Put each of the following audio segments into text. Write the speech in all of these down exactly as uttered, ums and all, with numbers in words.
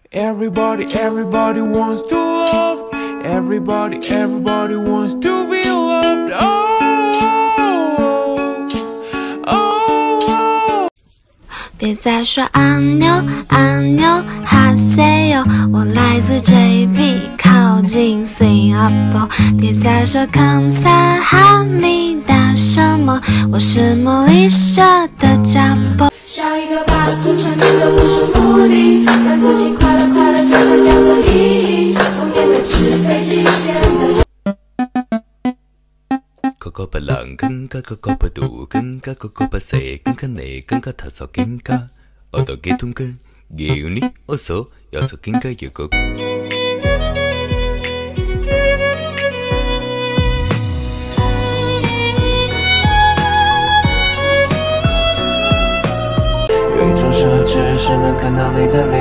Everybody, everybody wants to love. Everybody, everybody wants to be loved. Oh, oh, oh. 别再说安妞安妞哈塞哟，我来自 J B， 靠近 Singapore。别再说 Come sa 哈密达什么，我是茉莉莎的家婆。 笑一个吧，通常你的不是目的，让自己快乐快乐，这才叫做意义。童年的纸飞机，现在。 個個不冷，更加個個不毒，更加個個不死，更加你，更加他說更加，我都給通根，給你，我說要說更加有個。 有一種奢侈是能看到你的臉，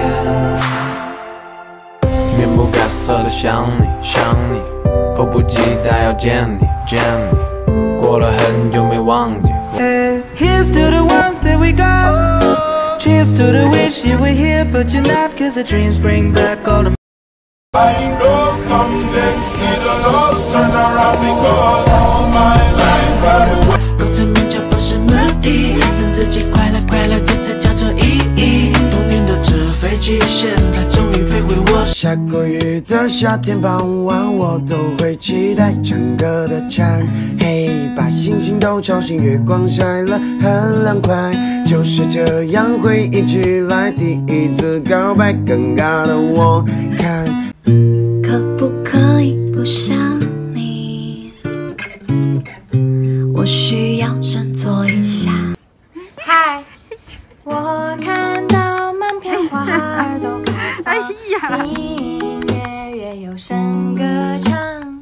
面不改色的想你想你，迫不及待要見你見你。過了很久沒忘記。Hey, here's to the ones that we got. Cheers to the wish you were here, but you're not. Cause the dreams bring back all the. I know someday it'll all turn around because all my life I will. 功成名就不是目的，让自己快乐快乐，这才叫做意义。多年的纸飞机，现在终于飞回我。 下过雨的夏天傍晚，我都会期待唱歌的蝉。嘿，把星星都吵醒，月光晒了很凉快，就是这样会一起来。第一次告白，尴尬的我看， 可不可以不想你？我需要振作一下。 嗨，我看到满片花儿都开放，音乐乐有声歌唱。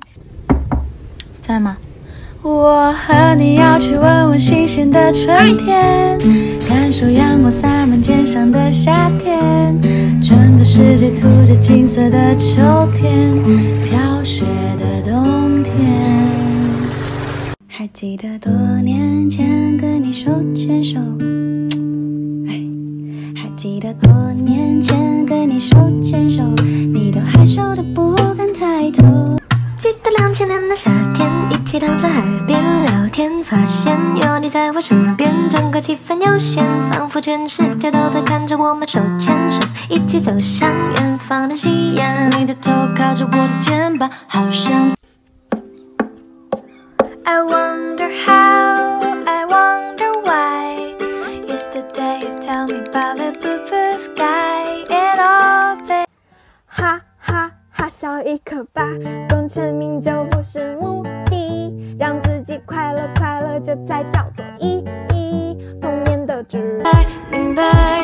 在吗？我和你要去闻闻新鲜的春天，感受阳光洒满肩上的夏天，整个世界涂着金色的秋天，飘雪的冬天。还记得多年前跟你手牵手，哎，还记得多年前跟你手牵手，你都害羞的不敢抬头。记得两千年的夏天，一起躺在海边聊天，发现有你在我身边，整个气氛悠闲，仿佛全世界都在看着我们手牵手，一起走向远方的夕阳。你的头靠着我的肩膀，好像。I wonder how, I wonder why. Yesterday you tell me about the blue blue sky and all that. 哈哈哈，笑一刻吧，功成名就不是目的，让自己快乐快乐，这才叫做意义。童年的纸。 明白。